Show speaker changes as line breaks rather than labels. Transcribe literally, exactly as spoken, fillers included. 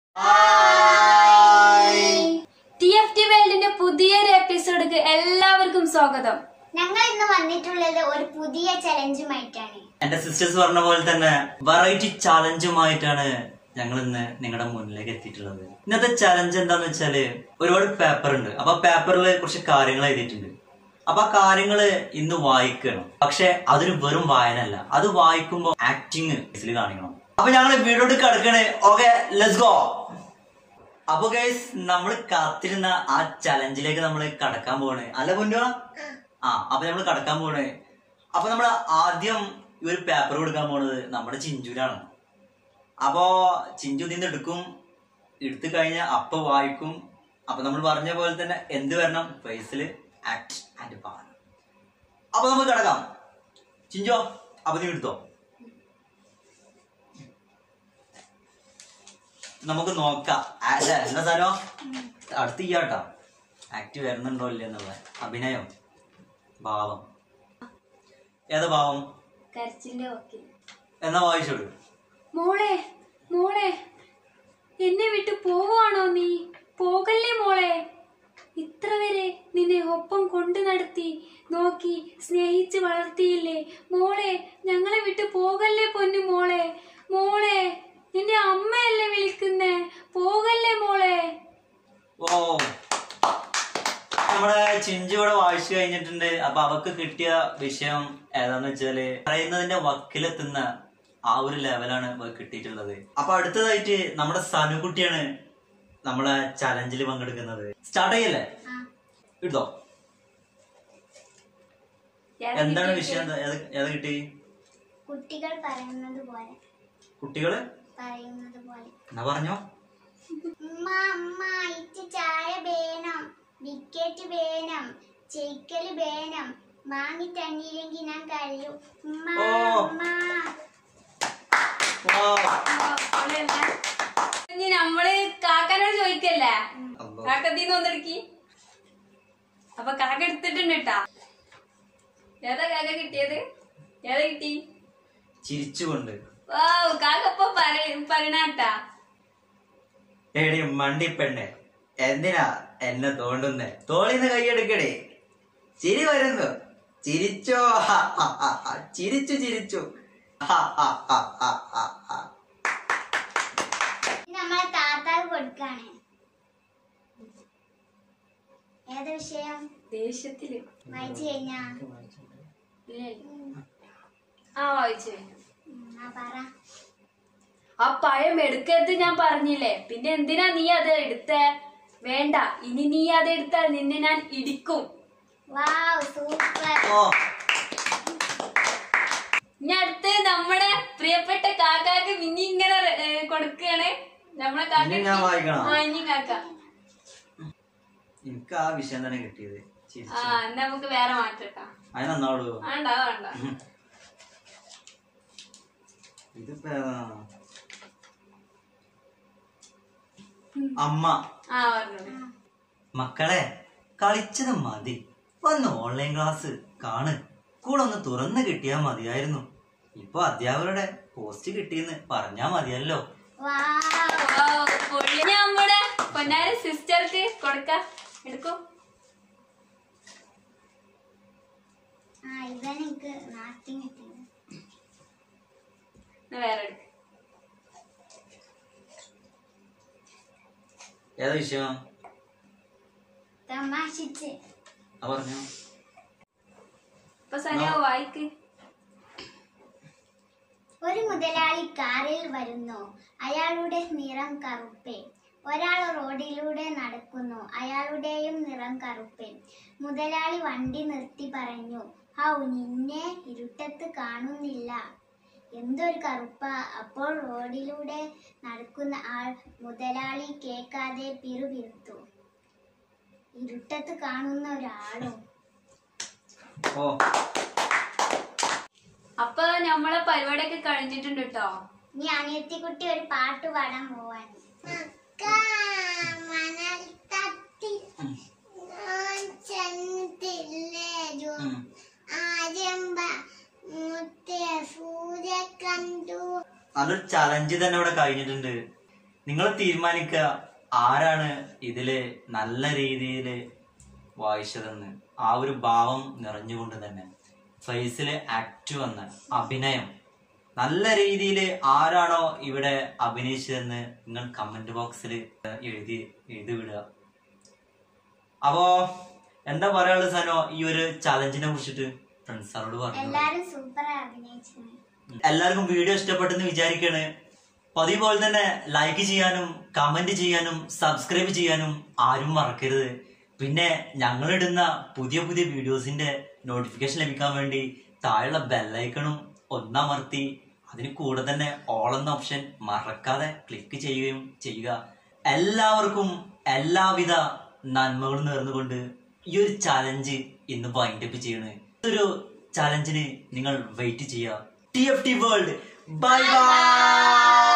T F T വേൾഡിന്റെ പുതിയൊരു episodic എല്ലാവർക്കും സ്വാഗതം.
ഞങ്ങൾ ഇന്ന് വന്നിട്ടുള്ളത് ഒരു പുതിയ ചലഞ്ചുമായിട്ടാണ്.
എന്റെ സിസ്റ്റേഴ്സ് പറഞ്ഞ പോലെ തന്നെ വെറൈറ്റി ചാലഞ്ചുമായിട്ടാണ് ഞങ്ങൾ ഇന്ന് നിങ്ങളുടെ മുന്നിലേക്ക് എത്തിയിട്ടുള്ളത്. ഇന്നത്തെ ചലഞ്ച് എന്താന്ന് വെച്ചാല് ഒരുപാട് പേപ്പർ ഉണ്ട്. അപ്പൊ പേപ്പറിൽ കുറച്ച് കാര്യങ്ങൾ എഴുതിയിട്ടുണ്ട്. അപ്പൊ ആ കാര്യങ്ങള് ഇന്ന് വായിക്കണം. പക്ഷെ അതൊരു വെറും വായനല്ല, അത് വായിക്കുമ്പോ ആക്ടിങ് ഇതിൽ കാണിക്കണം. അപ്പൊ ഞങ്ങള് വീഡിയോട്ട് കിടക്കണേ. Okay, let's go. അപ്പൊ ഗൈസ്, നമ്മൾ കാത്തിരുന്ന ആ ചലഞ്ചിലേക്ക് നമ്മൾ കടക്കാൻ പോണേ. അല്ല പൊന്നോ? ആ അപ്പൊ നമ്മൾ കടക്കാൻ പോണേ. അപ്പൊ നമ്മൾ ആദ്യം ഈ ഒരു പേപ്പർ കൊടുക്കാൻ പോണത് നമ്മുടെ ചിഞ്ചുവിനാണ്. അപ്പോ ചിഞ്ചു നിന്ന് എടുക്കും, എടുത്തു കഴിഞ്ഞാൽ അപ്പൊ വായിക്കും. അപ്പൊ നമ്മൾ പറഞ്ഞ പോലെ തന്നെ എന്ത് വരണം? ഫേസില് ആക്ട് ആൻഡ് പാൻ. അപ്പൊ നമുക്ക് കിടക്കാം. ചിഞ്ചോ, അപ്പൊ നീ എടുത്തോ. നമുക്ക് നോക്കാം എന്താ സാധനം അടുത്ത് ചെയ്യാട്ടോ. ആക്ട് വരുന്നുണ്ടോ ഇല്ല എന്നുള്ള അഭിനയം, ഭാവം. ഏതാ ഭാവം? എന്നാ വായിച്ചോളൂ.
മോളെ മോളെ എന്നെ വിട്ടു പോവാണോ നീ? പോകല്ലേ മോളെ. ഇത്ര വരെ നിന്നെ ഒപ്പം കൊണ്ടു നടത്തി നോക്കി സ്നേഹിച്ച് വളർത്തിയില്ലേ മോളെ. ഞങ്ങളെ വിട്ടു പോകല്ലേ പൊന്നു മോളെ. മോളെ നിന്റെ അമ്മയല്ലേ വിളിക്കുന്നേ, പോകല്ലേ മോളെ.
ഓ, നമ്മുടെ ചിഞ്ചു ഇവിടെ വായിച്ചു കഴിഞ്ഞിട്ടുണ്ട്. അപ്പൊ അവക്ക് കിട്ടിയ വിഷയം ഏതാന്ന് വെച്ചാല് പറയുന്നതിന്റെ വക്കിലെത്തുന്ന ആ ഒരു ലെവലാണ് കിട്ടിയിട്ടുള്ളത്. അപ്പൊ അടുത്തതായിട്ട് നമ്മുടെ സനുകുട്ടിയാണ് നമ്മളെ ചലഞ്ചിൽ പങ്കെടുക്കുന്നത്. സ്റ്റാർട്ട് ചെയ്യല്ലേ? ഇട്ടോ. എന്താണ് വിഷയം? ഏതാ കിട്ടി?
കുട്ടികൾ പറയുന്നത് പോലെ.
കുട്ടികള്
പറയുന്നത് പോലെ
എന്നാ പറഞ്ഞോ?
ഉമ്മ അമ്മ ഇച്ച് ചായ വേണം, വിക്കറ്റ് വേണം, ചെയ്ക്കല് വേണം, വാങ്ങി തന്നില്ലെങ്കിൽ ഞാൻ കഴിയും. ഉമ്മ അമ്മ.
നമ്മള് കാക്കനോട് ചോദിക്കല്ലേ, കാക്കത്തീന്ന് ഒന്നെടുക്കി. അപ്പൊ കാക്ക എടുത്തിട്ടുണ്ട് കേട്ടാ. ഏതാ കാക്ക കിട്ടിയത്? ഏതാ കിട്ടി?
ചിരിച്ചുകൊണ്ട്.
ഓ, കാക്കപ്പ പറയണാട്ടാ.
എടി മണ്ടിപ്പെണ്ണെ, എന്തിനാ എന്നെ തോണ്ടുന്നേ? തോളിന്ന് കൈയെടുക്കടേ. ചിരി വരുന്നു. ചിരിച്ചോ, ചിരിച്ചു ചിരിച്ചു.
നമ്മളെ താത്താക്ക് കൊടുക്കാണ്. ഏത് വിഷയം?
ദേഷ്യത്തില്
വായിച്ചു കഴിഞ്ഞാ?
ആ വായിച്ചു.
പറ.
ആ പഴം എടുക്കരുത് ഞാൻ പറഞ്ഞില്ലേ, പിന്നെ എന്തിനാ നീ അത് എടുത്തേ? വേണ്ട, ഇനി നീ അത് എടുത്താൽ നിന്നെ ഞാൻ ഇടിക്കും.
വാവ്, സൂപ്പർ.
ഇനി അടുത്ത് നമ്മുടെ പ്രിയപ്പെട്ട കാക്കാക്ക് മിന്നി ഇങ്ങനെ കൊടുക്കുകയാണ്. നമ്മളെ കാക്ക ഇനി കാക്ക.
എനിക്ക് ആ വിഷയം തന്നെ കിട്ടിയത്.
ആ എന്നാ നമുക്ക് വേറെ മാറ്റട്ടാ.
അതിനന്നാളൂ.
വേണ്ട വേണ്ട.
ഇതിപ്പോ അമ്മ.
ആ പറഞ്ഞു.
മക്കളെ, കളിച്ചത് മതി, വന്ന് ഓൺലൈൻ ക്ലാസ് കാണ്. കൂടെ ഒന്ന് തുറന്ന് കിട്ടിയാ മതിയായിരുന്നു. ഇപ്പൊ അധ്യാപകരുടെ പോസ്റ്റ് കിട്ടിയെന്ന് പറഞ്ഞാ മതിയല്ലോ.
നമ്മുടെ പൊന്നാര സിസ്റ്റർക്ക് കൊടുക്ക. എടുക്കോ. വേറെ എടുക്ക.
ഏതാ വിഷയം?
പറഞ്ഞു.
വായിക്ക്.
ഒരു മുതലാളി കാറിൽ വരുന്നു, അയാളുടെ നിറം കറുപ്പേ. ഒരാൾ റോഡിലൂടെ നടക്കുന്നു, അയാളുടെയും നിറം കറുപ്പേ. മുതലാളി വണ്ടി നിർത്തി പറഞ്ഞു, ഹൗ, നിന്നെ ഇരുട്ടത്ത് കാണുന്നില്ല, എന്തൊരു കറുപ്പ. അപ്പോൾ റോഡിലൂടെ നടക്കുന്ന ആൾ മുതലാളി കേൾക്കാതെ പിറുപിറുത്തു, ഇരുട്ടത്ത് കാണുന്ന ഒരാളും.
അപ്പൊ നമ്മളെ പരിപാടിയൊക്കെ കഴിഞ്ഞിട്ടുണ്ട് കേട്ടോ.
നീ അനിയത്തിക്കുട്ടി ഒരു പാട്ട് പാടാൻ പോവാണ്.
നല്ലൊരു ചലഞ്ച് തന്നെ ഇവിടെ കഴിഞ്ഞിട്ടുണ്ട്. നിങ്ങൾ തീരുമാനിക്കുക ആരാണ് ഇതില് നല്ല രീതിയിൽ വായിച്ചതെന്ന്. ആ ഒരു ഭാവം നിറഞ്ഞുകൊണ്ട് തന്നെ ഫേസില് ആക്ട് വന്ന അഭിനയം നല്ല രീതിയിൽ ആരാണോ ഇവിടെ അഭിനയിച്ചതെന്ന് നിങ്ങൾ കമന്റ് ബോക്സിൽ എഴുതി എഴുതി വിടുക. അപ്പോ എന്താ പറയാനുള്ളത് സനോ ഈ ഒരു ചാലഞ്ചിനെ കുറിച്ചിട്ട് ഫ്രണ്ട്സാരോട് പറഞ്ഞു?
എല്ലാരും സൂപ്പർ അഭിനയിച്ചു.
എല്ലാവർക്കും വീഡിയോ ഇഷ്ടപ്പെട്ടെന്ന് വിചാരിക്കാണ്. പതിവ് പോലെ തന്നെ ലൈക്ക് ചെയ്യാനും കമന്റ് ചെയ്യാനും സബ്സ്ക്രൈബ് ചെയ്യാനും ആരും മറക്കരുത്. പിന്നെ ഞങ്ങളിടുന്ന പുതിയ പുതിയ വീഡിയോസിന്റെ നോട്ടിഫിക്കേഷൻ ലഭിക്കാൻ വേണ്ടി താഴെയുള്ള ബെല്ലൈക്കണും ഒന്നമർത്തി അതിന് കൂടെ തന്നെ ഓൾ എന്ന ഓപ്ഷൻ മറക്കാതെ ക്ലിക്ക് ചെയ്യുകയും ചെയ്യുക. എല്ലാവർക്കും എല്ലാവിധ നന്മകളും നേർന്നുകൊണ്ട് ഈ ഒരു ചാലഞ്ച് ഇന്ന് വൈൻഡപ്പ് ചെയ്യണേ. ഒരു ചാലഞ്ചിന് നിങ്ങൾ വെയിറ്റ് ചെയ്യുക. T F T world bye by.